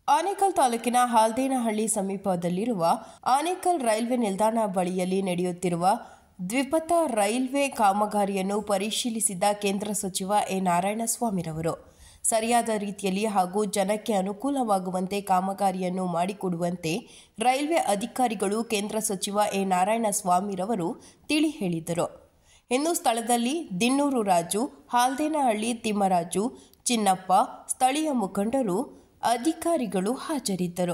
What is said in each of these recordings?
ಆನೇಕಲ್ ತಾಲೂಕಿನ ಹಾಲ್ದೇನಹಳ್ಳಿ ಸಮೀಪದಲ್ಲಿರುವ ಆನೇಕಲ್ ರೈಲ್ವೆ ನಿಲ್ದಾಣ ಬಳಿಯಲ್ಲಿ ನಡೆಯುತ್ತಿರುವ ದ್ವಿಪಥ ರೈಲ್ವೆ ಕಾಮಗಾರಿಯನ್ನು ಪರಿಶೀಲಿಸಿದ ಕೇಂದ್ರ ಸಚಿವ ಎ ನಾರಾಯಣಸ್ವಾಮಿರವರು ಸರಿಯಾದ ರೀತಿಯಲ್ಲಿ ಹಾಗೂ ಜನಕ್ಕೆ ಅನುಕೂಲವಾಗುವಂತೆ ಕಾಮಗಾರಿಯನ್ನು ಮಾಡಿಕೊಡುವಂತೆ ರೈಲ್ವೆ ಅಧಿಕಾರಿಗಳು ಕೇಂದ್ರ ಸಚಿವ ಎ ನಾರಾಯಣಸ್ವಾಮಿರವರು ತಿಳಿ ಹೇಳಿದರು. ಇನ್ನು ಸ್ಥಳದಲ್ಲಿ ದಿನ್ನೂರು ರಾಜು, ಹಾಲ್ದೇನಹಳ್ಳಿ ತಿಮ್ಮರಾಜು, ಚಿನ್ನಪ್ಪ, ಸ್ಥಳೀಯ ಮುಖಂಡರು, ಅಧಿಕಾರಿಗಳು ಹಾಜರಿದ್ದರು.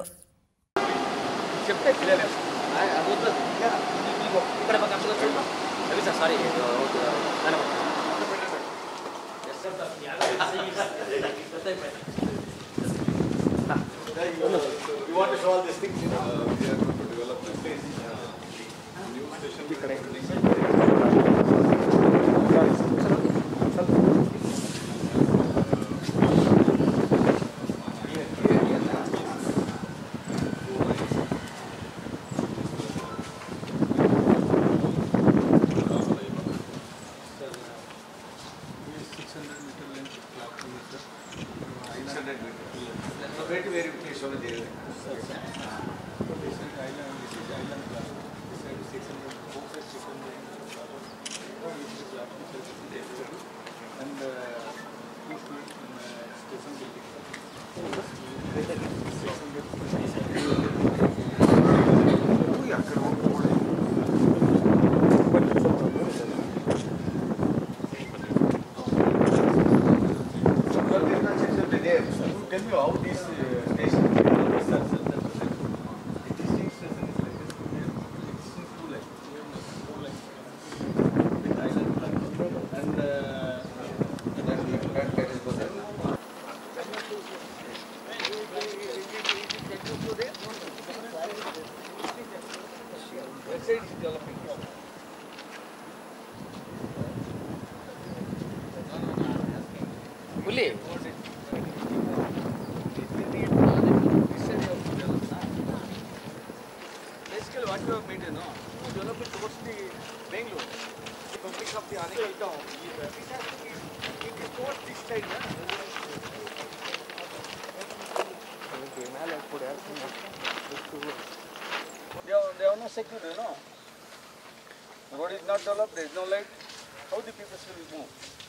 Tell me how this station basically what you have made, to develop it towards the Bangalore, the complex of the Anikal town, it is towards this side. They are not secure, The road is not developed, there is no light. How the people will move?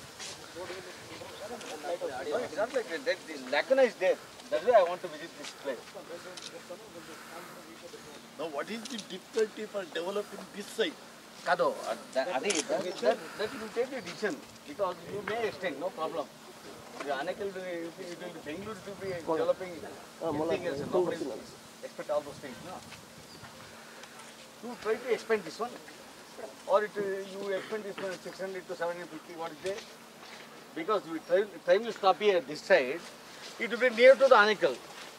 No, it's not like that. The lacuna is there. That's why I want to visit this place. Now, what is the difficulty for developing this site? That will take a decision because you may extend, no problem. The Anikal, it will be Bangalore to be developing anything else. Nobody will expect all those things. No? You try to expand this one, or you expand this one 600 to 750. What is there? Because we time will stop here this side, it will be near to the Anikal.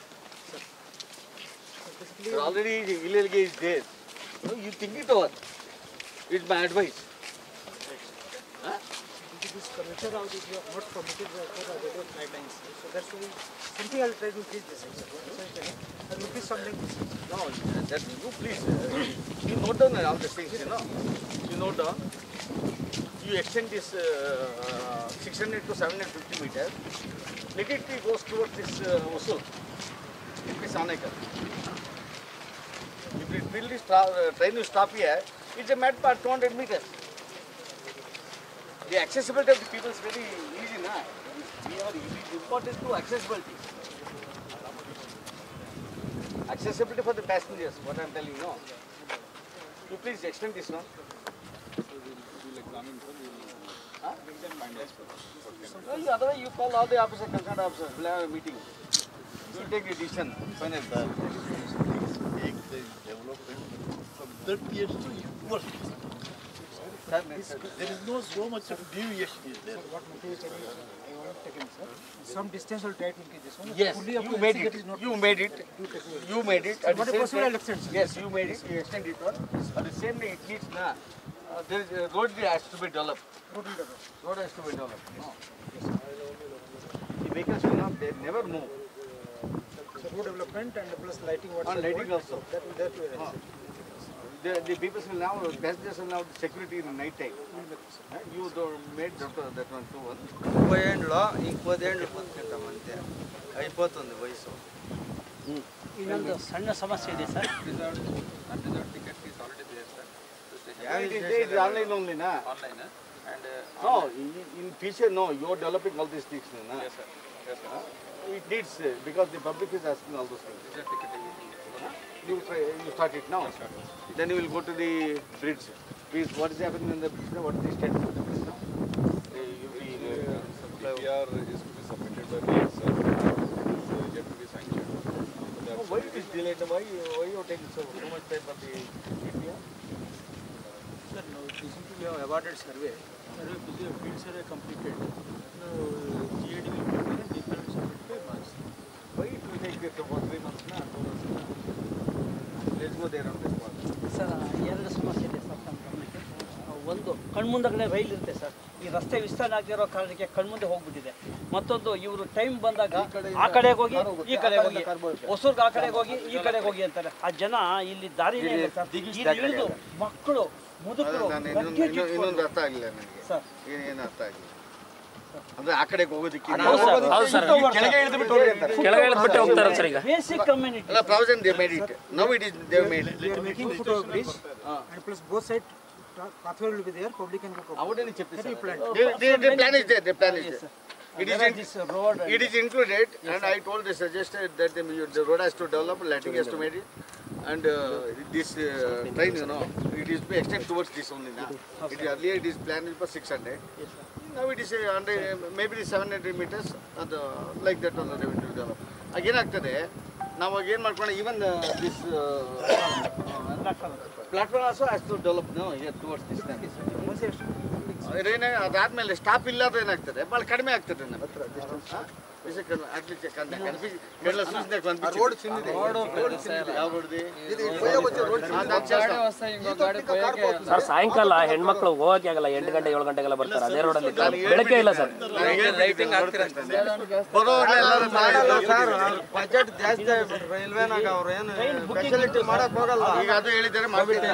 So already the village is there. You think it over. It's my advice. Huh? This commuter route is not permitted for the regular guidelines. So that's why something I'll try to increase this. I'll increase something. No, that you please. You note down all the things, You note down. You extend this 600 to 750 meters. Let it goes towards this Usul. This Anikal. If it will this train will stop here, it's a matter of 200 meters. The accessibility of the people is very easy now. It is important to accessibility. Accessibility for the passengers, what I am telling you. You please extend this one. No, otherwise you call all the officers, concerned officers, we'll have a meeting. You will take a decision, final. Make the development from 30 years to university. There is no so much of deviation is there. What material can I want to take in, sir? Some distance will try to increase this one. Yes, you made it. You made it. You made it. What a possible extent, sir? Yes, you made it. You extend it one. At the same time, it needs there is a road has to be developed. Road has to be developed. No. The vehicles will not. They never move. So road development and plus lighting. And lighting also. That will The people will now, passengers will now security in night time. You made that one too. 30 ఏళ్ళలో ఇంకో 10 ఏళ్ళు బతుకుంటాం అంతే అయిపోతుంది వయసు ಇನ್ನೊಂದು ಸಣ್ಣ ಸಮಸ್ಯೆ ಇದೆ sir. It is online only, na? Online, and No, in future, no, you are developing all these things, na? yes, sir. Yes, sir. It needs, because the public is asking all those things. Is it ticketing? You start it now. Then you will go to the bridge. Please, what is happening in the bridge now? What is the status of the bridge now? DPR is to be submitted by the sir. It's yet to be sanctioned. So Why it is delayed? Why you are taking so much time for the DPR? Sir, no, recently we have awarded survey. Field survey completed. Now, GAD will prepare and DPR will submit by March. Why it will take 3 months, na? 2 months, na? Let's go there on this one. Sir ಎರಡು ಸಮಸ್ಯೆ ಇದೆ sir ನಮ್ಮ ಗಮನಕ್ಕೆ. ಒಂದು ಕಣ್ಮುಂದಗಡೆ rail ಇರುತ್ತೆ sir. ಈ ರಸ್ತೆ ವಿಸ್ತರಣೆ ಆಗದಿರೋ ಕಾರಣಕ್ಕೆ ಕಣ್ಮುಂದೆ ಹೋಗ್ಬಿಟ್ಟಿದೆ. ಮತ್ತೊಂದು ಇವರು ಟೈಮ್ ಬಂದಾಗ ಆ ಕಡೆಗೆ ಹೋಗಿ ಈ ಕಡೆಗೆ ಹೋಗಿ, ಹೊಸೂರ್ಗೆ ಆ ಕಡೆಗೆ ಹೋಗಿ ಈ ಕಡೆಗೆ ಹೋಗಿ ಅಂತಾರೆ. ಆ ಜನ ಇಲ್ಲಿ ದಾರಿನೇ ಇಲ್ಲ ಸರ್. ಇಲ್ಲಿ ಇಳಿದು ಮಕ್ಕಳು ಮುದುಕರು ಇನ್ನೊಂದು ಅರ್ಥ ಆಗಿಲ್ಲ ನನಗೆ. ಸರ್ ಏನು ಅರ್ಥ ಆಗಿಲ್ಲ ಅಂದ್ರೆ ಆ ಕಡೆಗೆ ಹೋಗೋದಕ್ಕೆ ಕೆಳಗೆ ಇಳಿದ್ಬಿಟ್ಟು ಹೋಗಿ ಅಂತಾರೆ. ಕೆಳಗೆ ಇಳಿದ್ಬಿಟ್ಟು ಹೋಗ್ತಾರೆ ಸರ್ ಈಗ. Basic community. ಅಲ್ಲ provision they made it. Now it is they made. They are making footway bridge and plus both side pathway will be there. Public can go. ಅವಡೇನೆ చెప్పి Very planned. the plan is there. The plan is there. It is included, and I told they suggested that the road has to develop, lighting has to make it, and this train, you know, it is be extended towards this only now. Earlier it is planned for 600. Now it is maybe 700 meters, and like that on the revenue develop. Again, ಆಗ್ತದೆ ನಾವು ಏನು ಮಾಡ್ಕೊಂಡು even this platform also has to develop, no, here towards this now. ಏನೇ ಅದಾದ್ಮೇಲೆ stop ಇಲ್ಲದ್ರೆ ಏನಾಗ್ತದೆ ಭಾಳ ಕಡಿಮೆ ಆಗ್ತದೆ ಸರ್ ಸಾಯಂಕಾಲ ಹೆಣ್ಮಕ್ಳು ಹೋಗಕ್ಕೆ ಆಗಲ್ಲ, 8 ಗಂಟೆ 7 ಗಂಟೆಗೆಲ್ಲ ಬರ್ತಾರೆ. ಅದೇ ರೋಡಲ್ಲಿ ಬೆಳಕೆ ಇಲ್ಲ ಸರ್. ಬಜೆಟ್ ಜಾಸ್ತಿ ಆಗ್ಬಿಟ್ಟು ರೈಲ್ವೆನಾಗ ಅವ್ರು ಏನು ಫೆಸಿಲಿಟಿ ಮಾಡಕ್ ಹೋಗಲ್ಲ. ಈಗ ಅದು ಹೇಳಿದ್ದಾರೆ ಮಾಡ್ಬಿಟ್ಟು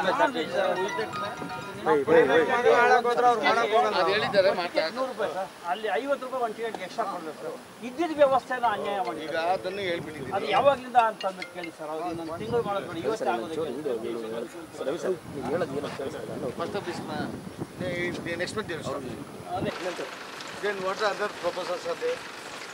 ಅಲ್ಲಿ 50 ರೂಪಾಯಿ ಒಂದು ಟಿಕೆಟ್ ಎಕ್ಸ್ಟ್ರಾ ಕೊಡಬೇಕು ಸರ್. ಇದ್ದಿದ್ದ ವ್ಯವಸ್ಥೆನ ಅನ್ಯಾಯ ಮಾಡಿ ಈಗ ಅದನ್ನು ಹೇಳ್ಬಿಟ್ಟಿದ್ದೀನಿ. ಅದು ಯಾವಾಗಲಿಂದ ಅಂತ ಅಂದ್ಬಿಟ್ಟು ಕೇಳಿ ಸರ್. ಅವ್ರು ಇನ್ನೊಂದು ತಿಂಗಳು ಮಾಡೋದು ಇವತ್ತೇ ಆಗೋದಕ್ಕೆ. First of this month, the next month they will start. ಅದೇ Then what are other proposals are there?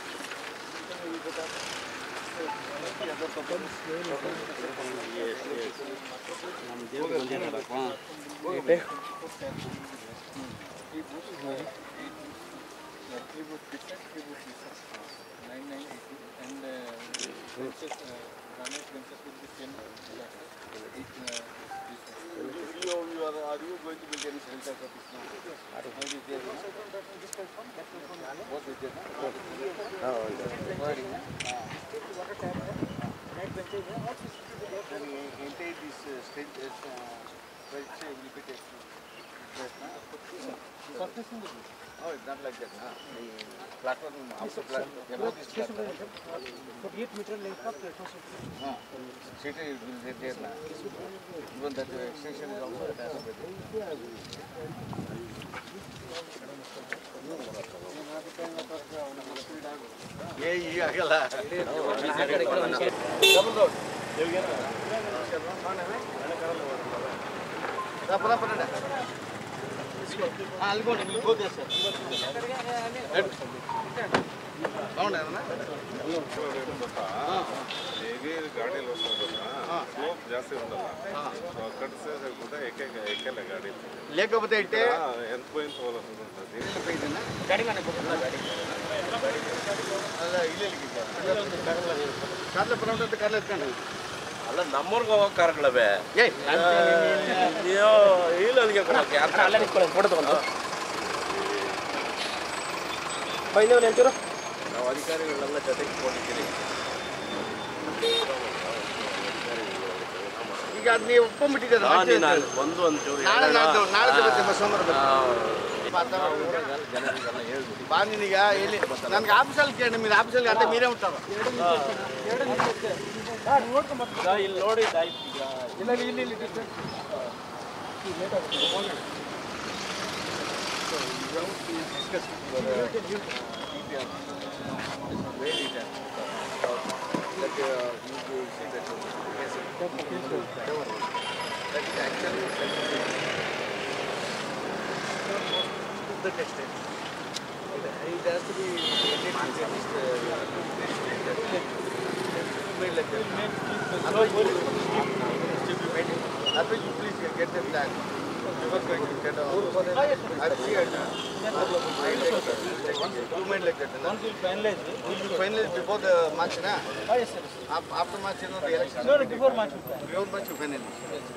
Are you going to build any center of this now? What is it? Entire this stage is will be taken. Oh, it's not like that. The platform, outer platform, above this platform. 48 meter length of platform. City will be there now. Even that extension is also attached with it. Yeah, ಆಗಲ್ಲ. Double road. I'll go there, sir. ಹೇಗೆ ಗಾಡಿಯಲ್ಲಿ ಹೋಗ್ತಾ slope ಜಾಸ್ತಿ ಉಂಟಲ್ಲ, ಕಟ್ಸೆ ಕೂಡ ಏಕೆಲ್ಲ ಗಾಡಿ లేకపోతే ఇట్టే ఎంత పోయింది పోలేదు ಗಾಡಿ ಮನೆ ಅಲ್ಲ ಕಾರ್ಲ ಪರವಂತ ಕಾರ್ಲ ಎತ್ಕೊಂಡು ಅಲ್ಲ ನಮ್ಮೂರ್ಗೆ ಹೋಗೋ ಕಾರ್ಗಳವೆ ಇಲ್ಲಿಗೆ ಅಲ್ಲೇ ನಿಂತ್ಕೊಳ್ಳಿ ಫೋಟೋ ತಗೊಂಡು ಬೈದವ್ರು ಹೇಳ್ತೀರ. ನಾವು ಅಧಿಕಾರಿಗಳನ್ನೆಲ್ಲ ಜೊತೆಗೆ ಕೊಟ್ಟಿದ್ದೀರಿ. ಈಗ ಅದು ನೀವು ಒಪ್ಕೊಂಡ್ಬಿಟ್ಟಿದ್ದೀರ ಒಂದು ಒಂಚೂರು ನಾಳೆ ಸೋಮವಾರ ಬಾ. ನೀನೀಗ ಎಲ್ಲಿ ನನಗೆ ಆಫೀಸಲ್ಲಿ ಕೇಳಿ ನಿಮಗೆ ಆಫೀಸಲ್ಲಿ ಅದೇ ಮೀರೇ ಉಂಟಾವ ಇಲ್ಲಿ ನೋಡಿ ಇಲ್ಲಿ that you see that yes, that is actually the textile. It has to be made like that. Otherwise, you please get the tag. You are going to get a. I've seen it. You made like that. Once we finalize, You finalize before the match, na? yes, sir. After match, you know the election. No, before match. Before match, you finalize.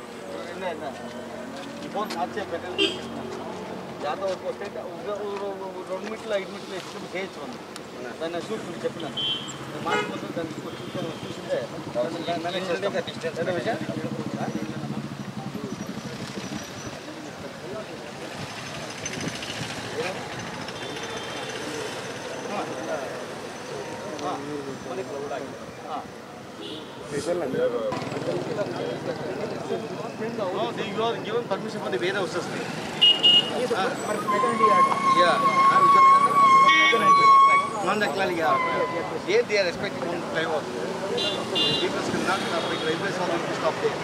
Before match, you finalize. ज़्यादा और posted 2 metre 5 metre इसमें भेज बंद दाना shoot చెప్పిన mark ముందు దాన్ని చూసిందే మేనేజ్ చేస్తాం డిస్టెన్స్ అనే విషయం No, they are given permission for the warehouses. Yeah. Non-declaring, yeah. They are expecting one flyover. People cannot operate railways on the stop there.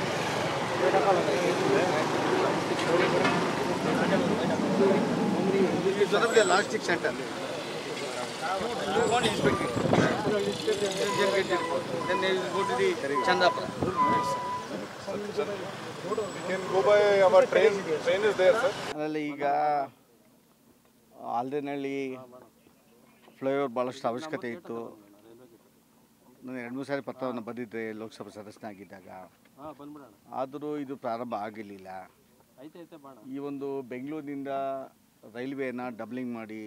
It's one of the logistic center. You want to inspect it. Then they will go to the Chandapura. We can go by our train. Train is there, sir. ಅದರಲ್ಲಿ ಈಗ ಆಲ್ದೇನಹಳ್ಳಿ flyover ಭಾಳಷ್ಟು ಅವಶ್ಯಕತೆ ಇತ್ತು. ನಾನು 2-3 ಸಾರಿ ಪತ್ರವನ್ನು ಬರೆದಿದ್ದೆ ಲೋಕಸಭಾ ಸದಸ್ಯನಾಗಿದ್ದಾಗ. ಆದರೂ ಇದು ಪ್ರಾರಂಭ ಆಗಲಿಲ್ಲ. ಈ ಒಂದು ಬೆಂಗಳೂರಿನಿಂದ ರೈಲ್ವೇನ ಡಬ್ಲಿಂಗ್ ಮಾಡಿ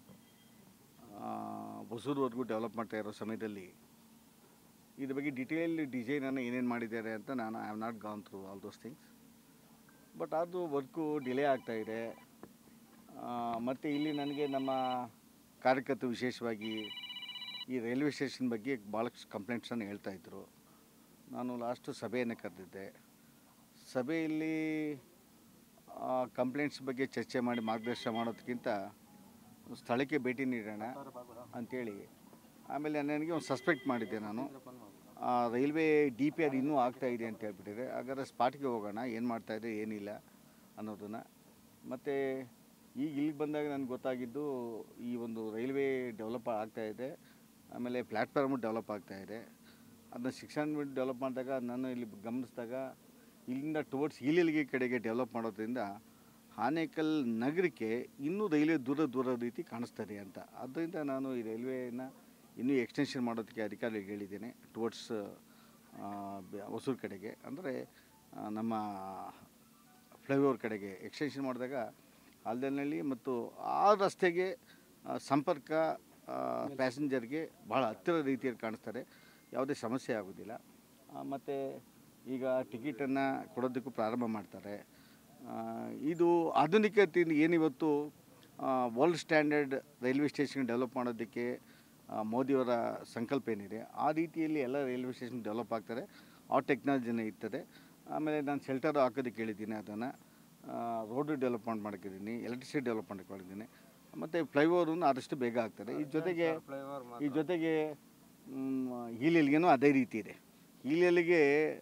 ಹೊಸೂರುವರೆಗೂ ಡೆವಲಪ್ ಮಾಡ್ತಾ ಇರೋ ಸಮಯದಲ್ಲಿ ಇದ್ರ ಬಗ್ಗೆ ಡಿಟೇಲ್ ಡಿಸೈನನ್ನು ಏನೇನು ಮಾಡಿದ್ದಾರೆ ಅಂತ ನಾನು I have not gone through all those things. But ಅದು ವರ್ಕು ಡಿಲೇ ಆಗ್ತಾಯಿದೆ. ಮತ್ತು ಇಲ್ಲಿ ನನಗೆ ನಮ್ಮ ಕಾರ್ಯಕರ್ತರು ವಿಶೇಷವಾಗಿ ಈ ರೈಲ್ವೆ ಸ್ಟೇಷನ್ ಬಗ್ಗೆ ಭಾಳಷ್ಟು ಕಂಪ್ಲೇಂಟ್ಸನ್ನು ಹೇಳ್ತಾಯಿದ್ರು. ನಾನು ಲಾಸ್ಟು ಸಭೆಯನ್ನು ಕರೆದಿದ್ದೆ. ಸಭೆಯಲ್ಲಿ ಕಂಪ್ಲೇಂಟ್ಸ್ ಬಗ್ಗೆ ಚರ್ಚೆ ಮಾಡಿ ಮಾರ್ಗದರ್ಶನ ಮಾಡೋದಕ್ಕಿಂತ ಸ್ಥಳಕ್ಕೆ ಭೇಟಿ ನೀಡೋಣ ಅಂಥೇಳಿ ಆಮೇಲೆ ನನಗೆ ಒಂದು ಸಸ್ಪೆಕ್ಟ್ ಮಾಡಿದ್ದೆ. ನಾನು ರೈಲ್ವೆ DPR ಇನ್ನೂ ಆಗ್ತಾಯಿದೆ ಅಂತ ಹೇಳ್ಬಿಟ್ಟಿದೆ. ಹಾಗಾದ್ರೆ ಸ್ಪಾಟ್ಗೆ ಹೋಗೋಣ, ಏನು ಮಾಡ್ತಾಯಿದೆ ಏನಿಲ್ಲ ಅನ್ನೋದನ್ನು. ಮತ್ತು ಈಗ ಇಲ್ಲಿಗೆ ಬಂದಾಗ ನನಗೆ ಗೊತ್ತಾಗಿದ್ದು ಈ ಒಂದು ರೈಲ್ವೆ ಡೆವಲಪ್ ಆಗ್ತಾಯಿದೆ, ಆಮೇಲೆ ಪ್ಲ್ಯಾಟ್ಫಾರ್ಮು ಡೆವಲಪ್ ಆಗ್ತಾಯಿದೆ. ಅದನ್ನ ಶಿಕ್ಷಣ ಡೆವಲಪ್ ಮಾಡಿದಾಗ ನಾನು ಇಲ್ಲಿ ಗಮನಿಸಿದಾಗ ಇಲ್ಲಿಂದ ಟುವರ್ಡ್ಸ್ ಹೀಲಿಲ್ಗೆ ಕಡೆಗೆ ಡೆವಲಪ್ ಮಾಡೋದ್ರಿಂದ ಆನೇಕಲ್ ನಗರಕ್ಕೆ ಇನ್ನೂ ರೈಲ್ವೆ ದೂರ ರೀತಿ ಕಾಣಿಸ್ತದೆ ಅಂತ. ಅದರಿಂದ ನಾನು ಈ ರೈಲ್ವೇನ ಇನ್ನೂ ಎಕ್ಸ್ಟೆನ್ಷನ್ ಮಾಡೋದಕ್ಕೆ ಅಧಿಕಾರಿಗಳಿಗೆ ಹೇಳಿದ್ದೇನೆ. ಟುವರ್ಡ್ಸ್ ಹೊಸೂರು ಕಡೆಗೆ ಅಂದರೆ ನಮ್ಮ ಫ್ಲೈಓವರ್ ಕಡೆಗೆ ಎಕ್ಸ್ಟೆನ್ಷನ್ ಮಾಡಿದಾಗ ಆಲ್ದೇನಹಳ್ಳಿ ಮತ್ತು ಆ ರಸ್ತೆಗೆ ಸಂಪರ್ಕ ಪ್ಯಾಸೆಂಜರ್ಗೆ ಭಾಳ ಹತ್ತಿರ ರೀತಿಯಲ್ಲಿ ಕಾಣಿಸ್ತಾರೆ, ಯಾವುದೇ ಸಮಸ್ಯೆ ಆಗೋದಿಲ್ಲ. ಮತ್ತು ಈಗ ಟಿಕೆಟನ್ನು ಕೊಡೋದಕ್ಕೂ ಪ್ರಾರಂಭ ಮಾಡ್ತಾರೆ. ಇದು ಆಧುನಿಕತೆಯಿಂದ ಏನಿವತ್ತು world standard railway station develop ಮಾಡೋದಕ್ಕೆ ಮೋದಿಯವರ ಸಂಕಲ್ಪ ಏನಿದೆ ಆ ರೀತಿಯಲ್ಲಿ ಎಲ್ಲ ರೈಲ್ವೆ ಸ್ಟೇಷನ್ ಡೆವಲಪ್ ಆಗ್ತಾರೆ. ಆ ಟೆಕ್ನಾಲಜಿನೇ ಇರ್ತದೆ. ಆಮೇಲೆ ನಾನು ಶೆಲ್ಟರ್ ಹಾಕೋದಕ್ಕೆ ಹೇಳಿದ್ದೀನಿ, ಅದನ್ನು ರೋಡ್ ಡೆವಲಪ್ಮೆಂಟ್ ಮಾಡಿದ್ದೀನಿ, ಎಲೆಕ್ಟ್ರಿಸಿಟಿ ಡೆವಲಪ್ಮೆಂಟ್ ಮಾಡಿದ್ದೀನಿ. ಮತ್ತು ಫ್ಲೈಓವರನ್ನು ಆದಷ್ಟು ಬೇಗ ಆಗ್ತದೆ. ಈ ಜೊತೆಗೆ ಹೀಲಿಲ್ಗೆನೂ ಅದೇ ರೀತಿ ಇದೆ. ಹೀಲಿಲ್ಗೆ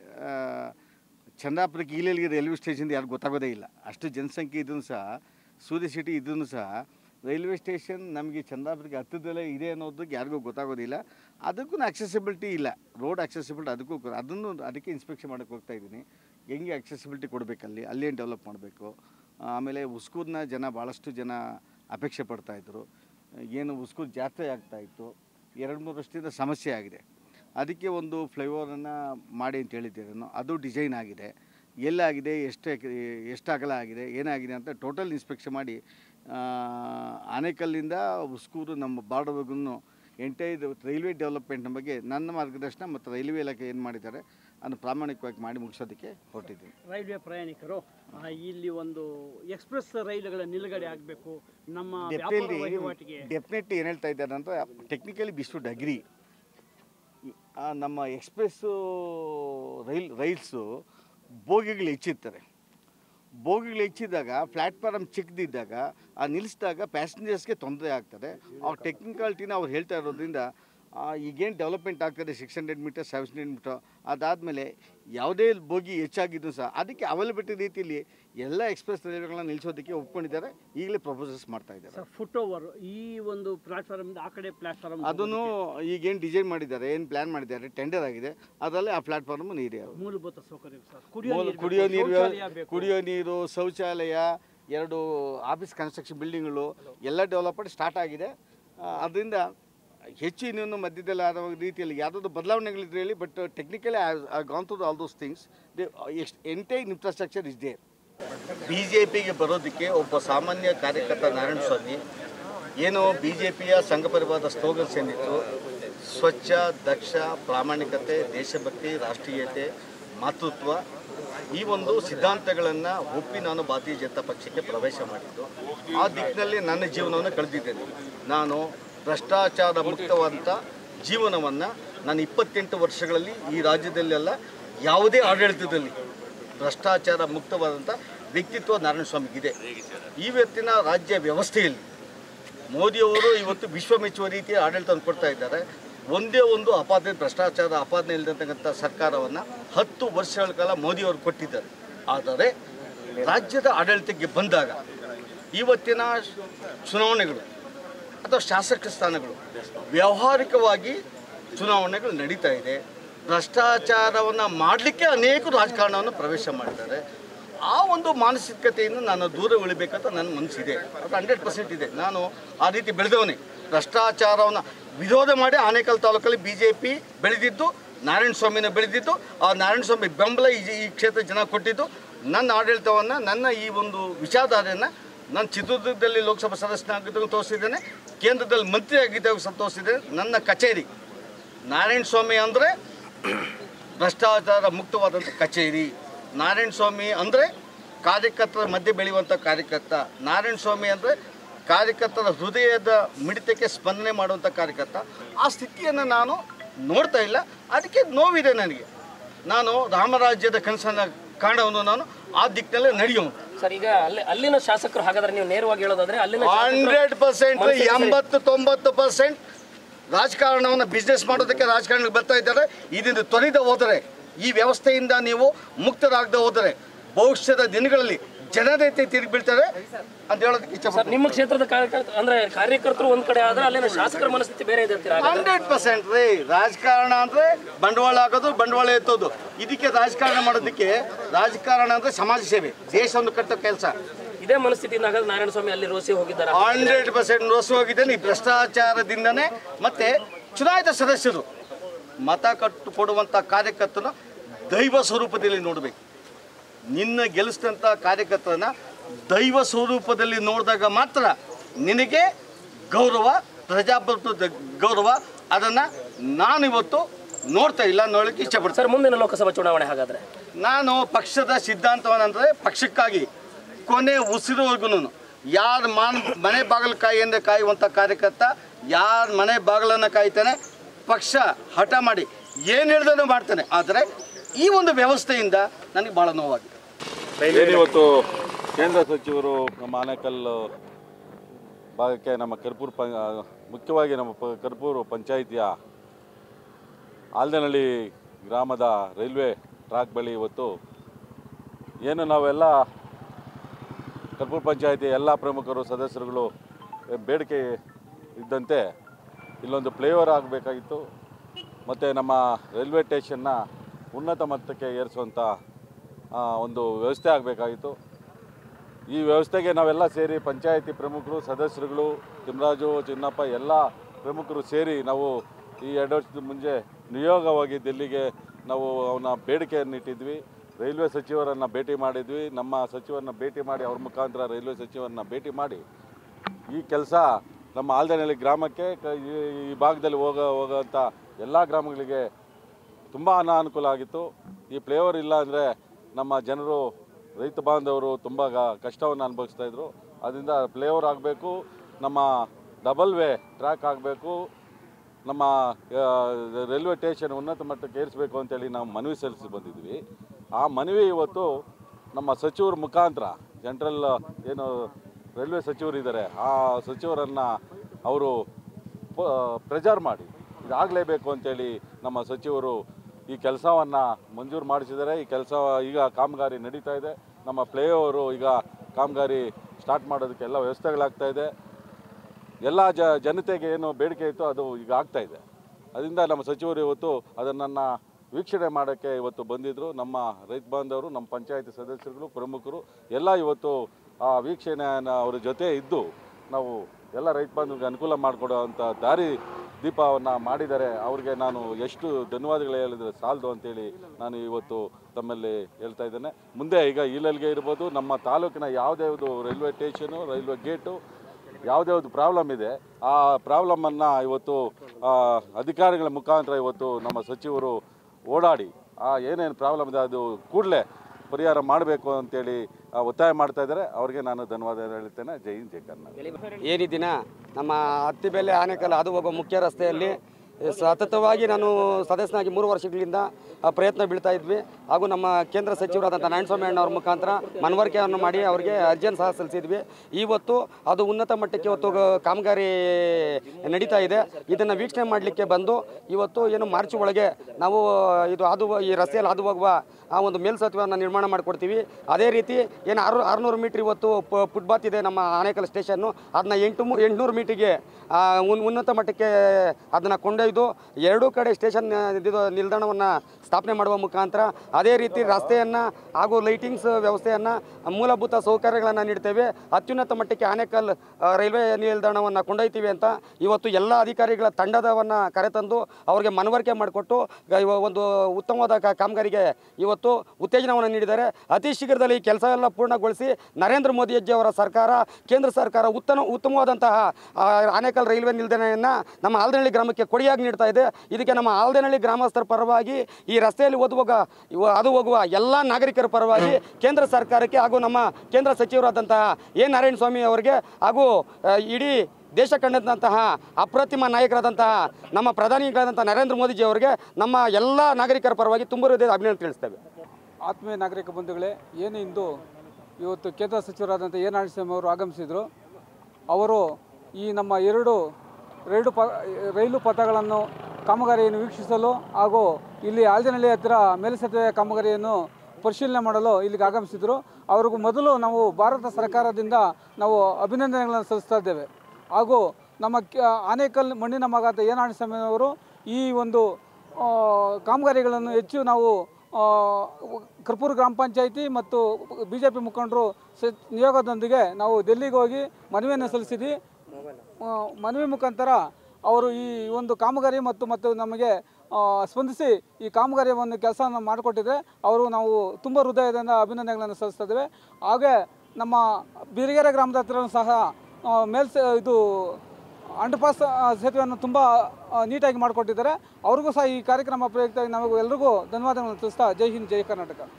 ಚಂದಾಪುರಕ್ಕೆ ಹೀಲಿಲ್ಗೆ ರೈಲ್ವೆ ಸ್ಟೇಷನ್ ಯಾರು ಗೊತ್ತಾಗೋದೇ ಇಲ್ಲ. ಅಷ್ಟು ಜನಸಂಖ್ಯೆ ಇದ್ರೂ ಸಹ, ಸೂರ್ಯ ಸಿಟಿ ಇದ್ರೂ ಸಹ ರೈಲ್ವೆ ಸ್ಟೇಷನ್ ನಮಗೆ ಚಂದಾಪುರಕ್ಕೆ ಹತ್ತಿರದಲ್ಲೇ ಇದೆ ಅನ್ನೋದಕ್ಕೆ ಯಾರಿಗೂ ಗೊತ್ತಾಗೋದಿಲ್ಲ. ಅದಕ್ಕೂ ಅಕ್ಸೆಸಿಬಿಲಿಟಿ ಇಲ್ಲ, ರೋಡ್ ಅಕ್ಸೆಸಿಬಿಲಿಟಿ ಅದಕ್ಕೆ ಇನ್ಸ್ಪೆಕ್ಷನ್ ಮಾಡೋಕ್ಕೆ ಹೋಗ್ತಾಯಿದ್ದೀನಿ. ಹೆಂಗೆ ಅಕ್ಸೆಸಿಬಿಲಿಟಿ ಕೊಡಬೇಕಲ್ಲಿ, ಅಲ್ಲೇನು ಡೆವಲಪ್ ಮಾಡಬೇಕು. ಆಮೇಲೆ ಉಸ್ಕೂರನ್ನ ಭಾಳಷ್ಟು ಜನ ಅಪೇಕ್ಷೆ ಪಡ್ತಾಯಿದ್ರು. ಏನು ಉಸ್ಕೂರು ಜಾತ್ರೆ ಆಗ್ತಾಯಿತ್ತು, 2-3 ವರ್ಷದಿಂದ ಸಮಸ್ಯೆ ಆಗಿದೆ. ಅದಕ್ಕೆ ಒಂದು ಫ್ಲೈಓವರನ್ನು ಮಾಡಿ ಅಂತ ಹೇಳಿದ್ದೆ ನಾನು. ಅದು ಡಿಸೈನ್ ಆಗಿದೆ, ಎಲ್ಲಾಗಿದೆ, ಎಷ್ಟು ಅಗಲ ಆಗಿದೆ, ಏನಾಗಿದೆ ಅಂತ ಟೋಟಲ್ ಇನ್ಸ್ಪೆಕ್ಷನ್ ಮಾಡಿ ಆನೇಕಲ್ಲಿಂದ ಉಸ್ಕೂರು ನಮ್ಮ ಬಾರ್ಡರ್ವರೆಗೂ ಎಂಟೈರ್ ರೈಲ್ವೆ ಡೆವಲಪ್ಮೆಂಟ್ನ ಬಗ್ಗೆ ನನ್ನ ಮಾರ್ಗದರ್ಶನ ಮತ್ತು ರೈಲ್ವೆ ಇಲಾಖೆ ಏನು ಮಾಡಿದ್ದಾರೆ ಅದನ್ನು ಪ್ರಾಮಾಣಿಕವಾಗಿ ಮಾಡಿ ಮುಗಿಸೋದಕ್ಕೆ ಹೊರಟಿದ್ದೀನಿ. ರೈಲ್ವೆ ಪ್ರಯಾಣಿಕರು ಇಲ್ಲಿ ಒಂದು ಎಕ್ಸ್ಪ್ರೆಸ್ ರೈಲುಗಳ ನಿಲುಗಡೆ ಆಗಬೇಕು, ನಮ್ಮ ಡೆಫಿನೆಟ್ಲಿ ಏನು ಹೇಳ್ತಾ ಇದ್ದಾರೆ ಅಂದರೆ ಟೆಕ್ನಿಕಲಿ ವಿ ಶುಡ್ ಅಗ್ರಿ. ನಮ್ಮ ಎಕ್ಸ್ಪ್ರೆಸ್ಸು ರೈಲ್ಸು ಬೋಗಿಗಳು ಹೆಚ್ಚಿರ್ತಾರೆ. ಬೋಗಿಗಳು ಹೆಚ್ಚಿದಾಗ ಪ್ಲ್ಯಾಟ್ಫಾರ್ಮ್ ಚಿಕ್ಕದಿದ್ದಾಗ ನಿಲ್ಲಿಸಿದಾಗ ಪ್ಯಾಸೆಂಜರ್ಸ್ಗೆ ತೊಂದರೆ ಆಗ್ತದೆ. ಆ ಟೆಕ್ನಿಕಾಲಿಟಿನ ಅವ್ರು ಹೇಳ್ತಾ ಇರೋದ್ರಿಂದ ಈಗೇನು ಡೆವಲಪ್ಮೆಂಟ್ ಆಗ್ತದೆ 600 ಮೀಟರ್ 700 ಮೀಟರ್ ಅದಾದಮೇಲೆ ಯಾವುದೇ ಬೋಗಿ ಹೆಚ್ಚಾಗಿದ್ದು ಸಹ ಅದಕ್ಕೆ ಅವೈಲಬಿಲಿಟಿ ರೀತಿಯಲ್ಲಿ ಎಲ್ಲ ಎಕ್ಸ್ಪ್ರೆಸ್ ರೈಲುಗಳನ್ನ ನಿಲ್ಲಿಸೋದಕ್ಕೆ ಒಪ್ಕೊಂಡಿದ್ದಾರೆ. ಈಗಲೇ ಪ್ರಪೋಸಲ್ಸ್ ಮಾಡ್ತಾ ಇದ್ದಾರೆ. ಫುಟ್ ಓವರ್ ಈ ಒಂದು ಪ್ಲಾಟ್ಫಾರ್ಮ್ ಆ ಕಡೆ ಪ್ಲಾಟ್ಫಾರ್ಮ್ ಅದನ್ನು ಈಗೇನು ಡಿಸೈನ್ ಮಾಡಿದ್ದಾರೆ, ಏನು ಪ್ಲ್ಯಾನ್ ಮಾಡಿದ್ದಾರೆ, ಟೆಂಡರ್ ಆಗಿದೆ, ಅದರಲ್ಲಿ ಆ ಪ್ಲಾಟ್ಫಾರ್ಮ್ ನೀರು ಮೂಲಭೂತ ಸೌಕರ್ಯ ಸರ್, ಕುಡಿಯೋ ನೀರು, ಶೌಚಾಲಯ, 2 ಆಫೀಸ್ ಕನ್ಸ್ಟ್ರಕ್ಷನ್ ಬಿಲ್ಡಿಂಗ್ಗಳು ಎಲ್ಲ ಡೆವಲಪ್ಮೆಂಟ್ ಸ್ಟಾರ್ಟ್ ಆಗಿದೆ. ಅದರಿಂದ ಹೆಚ್ಚು ಇನ್ನೊಂದು ಮಧ್ಯದಲ್ಲಿ ಆದ ರೀತಿಯಲ್ಲಿ ಯಾವುದಾದ್ರು ಬದಲಾವಣೆಗಳಿದ್ರೆ ಹೇಳಿ, but technically gone through all those things. Entire infrastructure is there. BJPಗೆ ಬರೋದಕ್ಕೆ ಒಬ್ಬ ಸಾಮಾನ್ಯ ಕಾರ್ಯಕರ್ತ ನಾರಾಯಣ ಸ್ವಾಮಿ ಏನು BJPಯ ಸಂಘ ಪರಿವಾರದ ಸ್ಲೋಗನ್ಸ್ ಏನಿತ್ತು, ಸ್ವಚ್ಛ, ದಕ್ಷ, ಪ್ರಾಮಾಣಿಕತೆ, ದೇಶಭಕ್ತಿ, ರಾಷ್ಟ್ರೀಯತೆ, ಮಾತೃತ್ವ, ಈ ಒಂದು ಸಿದ್ಧಾಂತಗಳನ್ನು ಒಪ್ಪಿ ನಾನು ಭಾರತೀಯ ಜನತಾ ಪಕ್ಷಕ್ಕೆ ಪ್ರವೇಶ ಮಾಡಿದ್ದು. ಆ ದಿಕ್ಕಿನಲ್ಲಿ ನನ್ನ ಜೀವನವನ್ನು ಕಳೆದಿದ್ದೇನೆ. ನಾನು ಭ್ರಷ್ಟಾಚಾರ ಮುಕ್ತವಾದಂಥ ಜೀವನವನ್ನು ನಾನು 28 ವರ್ಷಗಳಲ್ಲಿ ಈ ರಾಜ್ಯದಲ್ಲೆಲ್ಲ ಯಾವುದೇ ಆಡಳಿತದಲ್ಲಿ ಭ್ರಷ್ಟಾಚಾರ ಮುಕ್ತವಾದಂಥ ವ್ಯಕ್ತಿತ್ವ ನಾರಾಯಣ ಸ್ವಾಮಿಗಿದೆ. ಇವತ್ತಿನ ರಾಜ್ಯ ವ್ಯವಸ್ಥೆಯಲ್ಲಿ ಮೋದಿಯವರು ಇವತ್ತು ವಿಶ್ವ ಮೆಚ್ಚುವ ರೀತಿಯ ಆಡಳಿತವನ್ನು ಕೊಡ್ತಾ ಇದ್ದಾರೆ. ಒಂದೇ ಒಂದು ಭ್ರಷ್ಟಾಚಾರ ಆಪಾದನೆ ಇಲ್ಲದಂತಕ್ಕಂಥ ಸರ್ಕಾರವನ್ನು 10 ವರ್ಷಗಳ ಕಾಲ ಮೋದಿಯವರು ಕೊಟ್ಟಿದ್ದಾರೆ. ಆದರೆ ರಾಜ್ಯದ ಆಡಳಿತಕ್ಕೆ ಬಂದಾಗ ಇವತ್ತಿನ ಚುನಾವಣೆಗಳು ಅಥವಾ ಶಾಸಕ ಸ್ಥಾನಗಳು ವ್ಯಾವಹಾರಿಕವಾಗಿ ಚುನಾವಣೆಗಳು ನಡೀತಾ ಇದೆ. ಭ್ರಷ್ಟಾಚಾರವನ್ನು ಮಾಡಲಿಕ್ಕೆ ಅನೇಕ ರಾಜಕಾರಣವನ್ನು ಪ್ರವೇಶ ಮಾಡಿದ್ದಾರೆ. ಆ ಒಂದು ಮಾನಸಿಕತೆಯಿಂದ ನಾನು ದೂರ ಉಳಿಬೇಕಂತ ನನ್ನ ಮನಸ್ಸಿದೆ. ಅದು 100% ಇದೆ. ನಾನು ಆ ರೀತಿ ಬೆಳೆದವನೇ. ಭ್ರಷ್ಟಾಚಾರವನ್ನು ವಿರೋಧ ಮಾಡಿ ಆನೇಕಲ್ ತಾಲೂಕಲ್ಲಿ BJP ಬೆಳೆದಿದ್ದು, ನಾರಾಯಣ ಸ್ವಾಮಿನ ಬೆಳೆದಿದ್ದು, ಆ ನಾರಾಯಣ ಸ್ವಾಮಿ ಬೆಂಬಲ ಈ ಕ್ಷೇತ್ರ ಜನ ಕೊಟ್ಟಿದ್ದು. ನನ್ನ ಆಡಳಿತವನ್ನು, ನನ್ನ ಈ ಒಂದು ವಿಚಾರಧಾರೆಯನ್ನು ನಾನು ಚಿತ್ರದುರ್ಗದಲ್ಲಿ ಲೋಕಸಭಾ ಸದಸ್ಯನಾಗಿದ್ದಾಗ ತೋರಿಸಿದ್ದೇನೆ, ಕೇಂದ್ರದಲ್ಲಿ ಮಂತ್ರಿ ಆಗಿದ್ದಾಗ ತೋರಿಸಿದ್ದೇನೆ. ನನ್ನ ಕಚೇರಿ ನಾರಾಯಣ ಸ್ವಾಮಿ ಅಂದರೆ ಭ್ರಷ್ಟಾಚಾರ ಮುಕ್ತವಾದಂಥ ಕಚೇರಿ. ನಾರಾಯಣ ಸ್ವಾಮಿ ಅಂದರೆ ಕಾರ್ಯಕರ್ತರ ಮಧ್ಯೆ ಬೆಳೆಯುವಂಥ ಕಾರ್ಯಕರ್ತ. ನಾರಾಯಣ ಸ್ವಾಮಿ ಅಂದರೆ ಕಾರ್ಯಕರ್ತರ ಹೃದಯದ ಮಿಡಿತಕ್ಕೆ ಸ್ಪಂದನೆ ಮಾಡುವಂಥ ಕಾರ್ಯಕರ್ತ. ಆ ಸ್ಥಿತಿಯನ್ನು ನಾನು ನೋಡ್ತಾ ಇಲ್ಲ. ಅದಕ್ಕೆ ನೋವಿದೆ ನನಗೆ. ನಾನು ರಾಮರಾಜ್ಯದ ಕನಸನ್ನು ಕಾಣೋನು, ನಾನು ಆ ದಿಕ್ಕಿನಲ್ಲೇ ನಡೆಯೋನು. ಸರ್, ಈಗ ಅಲ್ಲಿನ ಶಾಸಕರು ಹಾಗಾದ್ರೆ ನೀವು ನೇರವಾಗಿ ಹೇಳೋದಾದ್ರೆ ಅಲ್ಲಿನ 100% 80-90% ರಾಜಕಾರಣವನ್ನು ಬಿಸ್ನೆಸ್ ಮಾಡೋದಕ್ಕೆ ರಾಜಕಾರಣಿಗಳು ಬರ್ತಾ ಇದ್ದಾರೆ. ಇದನ್ನು ತೊರೆದು ಹೋದರೆ, ಈ ವ್ಯವಸ್ಥೆಯಿಂದ ನೀವು ಮುಕ್ತರಾಗದೆ ಹೋದರೆ ಭವಿಷ್ಯದ ದಿನಗಳಲ್ಲಿ ಜನರೈತೆ ತಿರುಗಿ ಬೀಳ್ತಾರೆ ಅಂತ ಹೇಳೋದಕ್ಕೆ ಇಚ್ಛೆ. ನಿಮ್ಮ ಕ್ಷೇತ್ರದ ಅಂದ್ರೆ ಕಾರ್ಯಕರ್ತರು ಒಂದ್ ಕಡೆ ಆದ್ರೆ ಅಲ್ಲಿನ ಶಾಸಕರ ಮನಸ್ಥಿತಿ ಬೇರೆ ಇದೆ. 100% ರೀ. ರಾಜಕಾರಣ ಅಂದ್ರೆ ಬಂಡವಾಳ ಹಾಕೋದು, ಬಂಡವಾಳ ಎತ್ತೋದು. ಇದಕ್ಕೆ ರಾಜಕಾರಣ ಮಾಡೋದಕ್ಕೆ, ರಾಜಕಾರಣ ಅಂದ್ರೆ ಸಮಾಜ ಸೇವೆ, ದೇಶವನ್ನು ಕಟ್ಟೋ ಕೆಲಸ. ಇದೇ ಮನಸ್ಥಿತಿಯಿಂದ ನಾರಾಯಣ ಸ್ವಾಮಿ ಅಲ್ಲಿ ರೋಸಿ ಹೋಗಿದ್ದಾರೆ. 100% ರೋಸಿ ಹೋಗಿದ್ದೇನೆ. ಈ ಭ್ರಷ್ಟಾಚಾರದಿಂದನೇ. ಮತ್ತೆ ಚುನಾಯಿತ ಸದಸ್ಯರು ಮತ ಕೊಡುವಂಥ ಕಾರ್ಯಕರ್ತನ ದೈವ ಸ್ವರೂಪದಲ್ಲಿ ನೋಡಬೇಕು. ನಿನ್ನ ಗೆಲ್ಲಿಸಿದಂಥ ಕಾರ್ಯಕರ್ತರನ್ನ ದೈವ ಸ್ವರೂಪದಲ್ಲಿ ನೋಡಿದಾಗ ಮಾತ್ರ ನಿನಗೆ ಗೌರವ, ಪ್ರಜಾಪ್ರಭುತ್ವದ ಗೌರವ. ಅದನ್ನು ನಾನಿವತ್ತು ನೋಡ್ತಾ ಇಲ್ಲ, ನೋಡಲಿಕ್ಕೆ ಇಷ್ಟಪಡ್ತೀನಿ. ಸರ್, ಮುಂದಿನ ಲೋಕಸಭಾ ಚುನಾವಣೆ ಹಾಗಾದರೆ ನಾನು ಪಕ್ಷದ ಸಿದ್ಧಾಂತವನ್ನಂದರೆ ಪಕ್ಷಕ್ಕಾಗಿ ಕೊನೆ ಉಸಿರುವರೆಗೂ ಯಾರ ಮನೆ ಬಾಗಿಲುಕಾಯಿಯಿಂದ ಕಾಯುವಂಥ ಕಾರ್ಯಕರ್ತ, ಯಾರ ಮನೆ ಬಾಗಿಲನ್ನು ಕಾಯ್ತಾನೆ, ಪಕ್ಷ ಹಠ ಮಾಡಿ ಏನು ಹೇಳಿದನು ಮಾಡ್ತಾನೆ. ಆದರೆ ಈ ಒಂದು ವ್ಯವಸ್ಥೆಯಿಂದ ನನಗೆ ಭಾಳ ನೋವಾಗಿದೆ. ಏನಿವತ್ತು ಕೇಂದ್ರ ಸಚಿವರು ನಮ್ಮ ಆನೇಕಲ್ ಭಾಗಕ್ಕೆ, ನಮ್ಮ ಕರ್ಪೂರ್ ಮುಖ್ಯವಾಗಿ ನಮ್ಮ ಕರ್ಪೂರ್ ಪಂಚಾಯಿತಿಯ ಆಲ್ದನಹಳ್ಳಿ ಗ್ರಾಮದ ರೈಲ್ವೆ ಟ್ರ್ಯಾಕ್ ಬಳಿ ಇವತ್ತು ಏನು ನಾವೆಲ್ಲ ಕರ್ಪೂರ್ ಪಂಚಾಯಿತಿ ಎಲ್ಲ ಪ್ರಮುಖರು ಸದಸ್ಯರುಗಳು ಬೇಡಿಕೆ ಇದ್ದಂತೆ ಇಲ್ಲೊಂದು ಫ್ಲೈಓವರ್ ಆಗಬೇಕಾಗಿತ್ತು. ಮತ್ತು ನಮ್ಮ ರೈಲ್ವೆ ಸ್ಟೇಷನ್ನ ಉನ್ನತ ಮಟ್ಟಕ್ಕೆ ಏರಿಸುವಂಥ ಒಂದು ವ್ಯವಸ್ಥೆ ಆಗಬೇಕಾಗಿತ್ತು. ಈ ವ್ಯವಸ್ಥೆಗೆ ನಾವೆಲ್ಲ ಸೇರಿ ಪಂಚಾಯಿತಿ ಪ್ರಮುಖರು, ಸದಸ್ಯರುಗಳು, ತಿಮ್ಮರಾಜು, ಚಿನ್ನಪ್ಪ ಎಲ್ಲ ಪ್ರಮುಖರು ಸೇರಿ ನಾವು ಈ 2 ವರ್ಷದ ಮುಂಚೆ ನಿಯೋಗವಾಗಿ ದಿಲ್ಲಿಗೆ ನಾವು ಅವನ ಬೇಡಿಕೆಯನ್ನು ಇಟ್ಟಿದ್ವಿ. ರೈಲ್ವೆ ಸಚಿವರನ್ನು ಭೇಟಿ ಮಾಡಿದ್ವಿ. ನಮ್ಮ ಸಚಿವರನ್ನ ಭೇಟಿ ಮಾಡಿ, ಅವ್ರ ಮುಖಾಂತರ ರೈಲ್ವೆ ಸಚಿವರನ್ನ ಭೇಟಿ ಮಾಡಿ ಈ ಕೆಲಸ ನಮ್ಮ ಆಲ್ದನಹಳ್ಳಿ ಗ್ರಾಮಕ್ಕೆ, ಈ ಭಾಗದಲ್ಲಿ ಹೋಗೋಂಥ ಎಲ್ಲ ಗ್ರಾಮಗಳಿಗೆ ತುಂಬ ಅನಾನುಕೂಲ ಆಗಿತ್ತು. ಈ ಫ್ಲೈಓವರ್ ಇಲ್ಲ ಅಂದರೆ ನಮ್ಮ ಜನರು, ರೈತ ಬಾಂಧವರು ತುಂಬ ಕಷ್ಟವನ್ನು ಅನುಭವಿಸ್ತಾಯಿದ್ರು. ಅದರಿಂದ ಫ್ಲೈಓವರ್ ಆಗಬೇಕು, ನಮ್ಮ ಡಬಲ್ ವೇ ಟ್ರ್ಯಾಕ್ ಆಗಬೇಕು, ನಮ್ಮ ರೈಲ್ವೆ ಸ್ಟೇಷನ್ ಉನ್ನತ ಮಟ್ಟಕ್ಕೆ ಏರಿಸಬೇಕು ಅಂತೇಳಿ ನಾವು ಮನವಿ ಸಲ್ಲಿಸಿ ಬಂದಿದ್ವಿ. ಆ ಮನವಿ ಇವತ್ತು ನಮ್ಮ ಸಚಿವರ ಮುಖಾಂತರ, ಸೆಂಟ್ರಲ್ ಏನು ರೈಲ್ವೆ ಸಚಿವರು ಇದ್ದಾರೆ, ಆ ಸಚಿವರನ್ನು ಅವರು ಪ್ರೆಜರ್ ಮಾಡಿ ಇದಾಗಲೇಬೇಕು ಅಂತೇಳಿ ನಮ್ಮ ಸಚಿವರು ಈ ಕೆಲಸವನ್ನು ಮಂಜೂರು ಮಾಡಿಸಿದ್ದಾರೆ. ಈ ಕೆಲಸ ಈಗ ಕಾಮಗಾರಿ ನಡೀತಾ ಇದೆ. ನಮ್ಮ ಪ್ಲೇಓವರು ಈಗ ಕಾಮಗಾರಿ ಸ್ಟಾರ್ಟ್ ಮಾಡೋದಕ್ಕೆ ಎಲ್ಲ ವ್ಯವಸ್ಥೆಗಳಾಗ್ತಾ ಇದೆ. ಎಲ್ಲ ಜನತೆಗೆ ಏನು ಬೇಡಿಕೆ ಇತ್ತು ಅದು ಈಗ ಆಗ್ತಾ ಇದೆ. ಅದರಿಂದ ನಮ್ಮ ಸಚಿವರು ಇವತ್ತು ಅದನ್ನು ವೀಕ್ಷಣೆ ಮಾಡೋಕ್ಕೆ ಇವತ್ತು ಬಂದಿದ್ದರು. ನಮ್ಮ ರೈತ ಬಾಂಧವರು, ನಮ್ಮ ಪಂಚಾಯತಿ ಸದಸ್ಯರುಗಳು, ಪ್ರಮುಖರು ಎಲ್ಲ ಇವತ್ತು ಆ ವೀಕ್ಷಣೆಯನ್ನು ಅವ್ರ ಜೊತೆ ಇದ್ದು ನಾವು ಎಲ್ಲ ರೈತ ಬಾಂಧವರಿಗೆ ಅನುಕೂಲ ಮಾಡಿಕೊಡುವಂಥ ದಾರಿ ದೀಪವನ್ನು ಮಾಡಿದ್ದಾರೆ. ಅವ್ರಿಗೆ ನಾನು ಎಷ್ಟು ಧನ್ಯವಾದಗಳು ಹೇಳಿದರೆ ಸಾಲದು ಅಂತೇಳಿ ನಾನು ಇವತ್ತು ತಮ್ಮಲ್ಲಿ ಹೇಳ್ತಾ ಇದ್ದೇನೆ. ಮುಂದೆ ಈಗ ಇಲ್ಲಲ್ಗೆ ಇರ್ಬೋದು, ನಮ್ಮ ತಾಲೂಕಿನ ಯಾವುದ್ಯಾವುದು ರೈಲ್ವೆ ಸ್ಟೇಷನು, ರೈಲ್ವೆ ಗೇಟು ಯಾವುದ್ಯಾವುದು ಪ್ರಾಬ್ಲಮ್ ಇದೆ ಆ ಪ್ರಾಬ್ಲಮನ್ನು ಇವತ್ತು ಅಧಿಕಾರಿಗಳ ಮುಖಾಂತರ ಇವತ್ತು ನಮ್ಮ ಸಚಿವರು ಓಡಾಡಿ ಏನೇನು ಪ್ರಾಬ್ಲಮ್ ಇದೆ ಅದು ಕೂಡಲೇ ಪರಿಹಾರ ಮಾಡಬೇಕು ಅಂತೇಳಿ ಒತ್ತಾಯ ಮಾಡ್ತಾ ಇದ್ದಾರೆ. ಅವ್ರಿಗೆ ನಾನು ಧನ್ಯವಾದ ಹೇಳ್ತೇನೆ. ಜೈ ಹಿಂದ್, ಜೈ ಕರ್ನಾಟಕ. ಈ ದಿನ ನಮ್ಮ ಹತ್ತಿಬೆಲೆ ಆನೆಕಲ್ ಹಾದು ಹೋಗುವ ಮುಖ್ಯ ರಸ್ತೆಯಲ್ಲಿ ಸತತವಾಗಿ ನಾನು ಸದಸ್ಯನಾಗಿ 3 ವರ್ಷಗಳಿಂದ ಪ್ರಯತ್ನ ಬೀಳ್ತಾ ಇದ್ವಿ. ಹಾಗೂ ನಮ್ಮ ಕೇಂದ್ರ ಸಚಿವರಾದಂಥ ನಾರಾಯಣಸ್ವಾಮಿ ಅಣ್ಣವ್ರ ಮುಖಾಂತರ ಮನವರಿಕೆಯನ್ನು ಮಾಡಿ ಅವರಿಗೆ ಅರ್ಜಿಯನ್ನು ಸಹ ಸಲ್ಲಿಸಿದ್ವಿ. ಇವತ್ತು ಅದು ಉನ್ನತ ಮಟ್ಟಕ್ಕೆ ಇವತ್ತು ಕಾಮಗಾರಿ ನಡೀತಾ ಇದೆ. ಇದನ್ನು ವೀಕ್ಷಣೆ ಮಾಡಲಿಕ್ಕೆ ಬಂದು ಇವತ್ತು ಏನು ಮಾರ್ಚ್ ಒಳಗೆ ನಾವು ಈ ರಸ್ತೆಯಲ್ಲಿ ಹಾದು ಹೋಗುವ ಆ ಒಂದು ಮೇಲ್ಸೇತುವೆಯನ್ನು ನಿರ್ಮಾಣ ಮಾಡಿಕೊಡ್ತೀವಿ. ಅದೇ ರೀತಿ ಏನು 600 ಮೀಟ್ರ್ ಇವತ್ತು ಫುಟ್ಪಾತ್ ಇದೆ ನಮ್ಮ ಆನೇಕಲ್ ಸ್ಟೇಷನ್ನು, ಅದನ್ನ 800 ಮೀಟ್ರಿಗೆ ಉನ್ನತ ಮಟ್ಟಕ್ಕೆ ಅದನ್ನು ಕೊಂಡೊಯ್ದು 2 ಕಡೆ ಸ್ಟೇಷನ್ ನಿಲ್ದಾಣವನ್ನು ಸ್ಥಾಪನೆ ಮಾಡುವ ಮುಖಾಂತರ ಅದೇ ರೀತಿ ರಸ್ತೆಯನ್ನು ಹಾಗೂ ಲೈಟಿಂಗ್ಸ್ ವ್ಯವಸ್ಥೆಯನ್ನು ಮೂಲಭೂತ ಸೌಕರ್ಯಗಳನ್ನು ನೀಡ್ತೇವೆ. ಅತ್ಯುನ್ನತ ಮಟ್ಟಕ್ಕೆ ಆನೇಕಲ್ ರೈಲ್ವೆ ನಿಲ್ದಾಣವನ್ನು ಕೊಂಡೊಯ್ತೀವಿ ಅಂತ ಇವತ್ತು ಎಲ್ಲ ಅಧಿಕಾರಿಗಳ ತಂಡದವನ್ನು ಕರೆತಂದು ಅವರಿಗೆ ಮನವರಿಕೆ ಮಾಡಿಕೊಟ್ಟು ಒಂದು ಉತ್ತಮವಾದ ಕಾಮಗಾರಿಗೆ ಇವತ್ತು ಉತ್ತೇಜನವನ್ನು ನೀಡಿದ್ದಾರೆ. ಅತಿ ಶೀಘ್ರದಲ್ಲಿ ಈ ಕೆಲಸ ಎಲ್ಲ ಪೂರ್ಣಗೊಳಿಸಿ ನರೇಂದ್ರ ಮೋದಿಯವರ ಸರ್ಕಾರ, ಕೇಂದ್ರ ಸರ್ಕಾರ ಉತ್ತಮವಾದಂತಹ ಆನೇಕಲ್ ರೈಲ್ವೆ ನಿಲ್ದಾಣವನ್ನು ನಮ್ಮ ಆಲ್ದನಹಳ್ಳಿ ಗ್ರಾಮಕ್ಕೆ ಕೊಡುಗೆಯಾಗಿ ನೀಡ್ತಾ ಇದೆ. ಇದಕ್ಕೆ ನಮ್ಮ ಆಲ್ದನಹಳ್ಳಿ ಗ್ರಾಮಸ್ಥರ ಪರವಾಗಿ, ಈ ರಸ್ತೆಯಲ್ಲಿ ಹಾದು ಹೋಗುವ ಎಲ್ಲ ನಾಗರಿಕರ ಪರವಾಗಿ ಕೇಂದ್ರ ಸರ್ಕಾರಕ್ಕೆ ಹಾಗೂ ನಮ್ಮ ಕೇಂದ್ರ ಸಚಿವರಾದಂತಹ ನಾರಾಯಣಸ್ವಾಮಿ ಅವರಿಗೆ ಹಾಗೂ ಇಡೀ ದೇಶ ಕಂಡಂತಹ ಅಪ್ರತಿಮ ನಾಯಕರಾದಂತಹ ನಮ್ಮ ಪ್ರಧಾನಿಗಳಾದಂಥ ನರೇಂದ್ರ ಮೋದಿಜಿ ಅವರಿಗೆ ನಮ್ಮ ಎಲ್ಲ ನಾಗರಿಕರ ಪರವಾಗಿ ತುಂಬ ಹೃದಯದ ಅಭಿನಂದನೆ ತಿಳಿಸ್ತೇವೆ. ಆತ್ಮೀಯ ನಾಗರಿಕ ಬಂಧುಗಳೇ, ಏನು ಇಂದು ಇವತ್ತು ಕೇಂದ್ರ ಸಚಿವರಾದಂಥ ನಾರಾಯಣಸ್ವಾಮಿ ಅವರು ಆಗಮಿಸಿದರು. ಅವರು ಈ ನಮ್ಮ ಎರಡು ರೈಲು ಪಥಗಳನ್ನು ಕಾಮಗಾರಿಯನ್ನು ವೀಕ್ಷಿಸಲು ಹಾಗೂ ಇಲ್ಲಿ ಆಲ್ದನಹಳ್ಳಿ ಹತ್ತಿರ ಮೇಲ್ಸೇತುವೆ ಕಾಮಗಾರಿಯನ್ನು ಪರಿಶೀಲನೆ ಮಾಡಲು ಇಲ್ಲಿಗೆ ಆಗಮಿಸಿದರು. ಅವ್ರಿಗೂ ಮೊದಲು ನಾವು ಭಾರತ ಸರ್ಕಾರದಿಂದ ನಾವು ಅಭಿನಂದನೆಗಳನ್ನು ಸಲ್ಲಿಸ್ತಾ ಇದ್ದೇವೆ. ಹಾಗೂ ನಮ್ಮ ಆನೇಕಲ್ ಮಣ್ಣಿನ ಮಗ ನಾರಾಯಣಸ್ವಾಮಿ ಅವರು ಈ ಒಂದು ಕಾಮಗಾರಿಗಳನ್ನು ಹೆಚ್ಚು ನಾವು ಕರ್ಪೂರ ಗ್ರಾಮ ಪಂಚಾಯಿತಿ ಮತ್ತು BJP ಮುಖಂಡರು ನಿಯೋಗದೊಂದಿಗೆ ನಾವು ಡೆಲ್ಲಿಗೆ ಹೋಗಿ ಮನವಿಯನ್ನು ಸಲ್ಲಿಸಿದ್ವಿ. ಮನವಿ ಮುಖಾಂತರ ಅವರು ಈ ಒಂದು ಕಾಮಗಾರಿ ಮತ್ತು ನಮಗೆ ಸ್ಪಂದಿಸಿ ಈ ಕಾಮಗಾರಿಯನ್ನು ಕೆಲಸವನ್ನು ಮಾಡಿಕೊಟ್ಟಿದ್ರೆ ನಾವು ತುಂಬ ಹೃದಯದಿಂದ ಅಭಿನಂದನೆಗಳನ್ನು ಸಲ್ಲಿಸ್ತಾ ಇದ್ದೇವೆ. ಹಾಗೆ ನಮ್ಮ ಬಿರಿಗೆರೆ ಗ್ರಾಮದ ಹತ್ರ ಸಹ ಇದು ಅಂಡರ್ಪಾಸ್ ಸೇತುವೆಯನ್ನು ತುಂಬ ನೀಟಾಗಿ ಮಾಡಿಕೊಟ್ಟಿದ್ದಾರೆ. ಅವ್ರಿಗೂ ಸಹ ಈ ಕಾರ್ಯಕ್ರಮ ಪ್ರಯುಕ್ತವಾಗಿ ನಾವು ಎಲ್ಲರಿಗೂ ಧನ್ಯವಾದಗಳನ್ನು ತಿಳಿಸ್ತಾ ಜೈ ಹಿಂದ್, ಜೈ ಕರ್ನಾಟಕ.